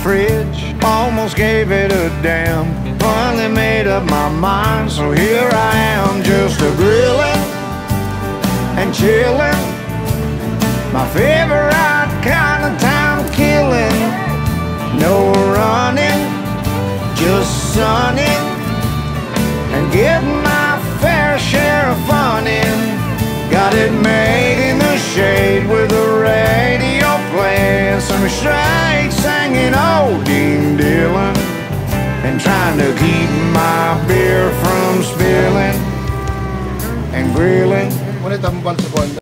fridge, almost gave it a damn. Finally made up my mind, so here I am, just a grilling and chilling. My favorite kind of time killing. No running, just sunning, and getting my fair share of fun in. Got it made in the shade with a radio playing some straight singing old Dean Dillon, and trying to keep my beer from spilling and grilling.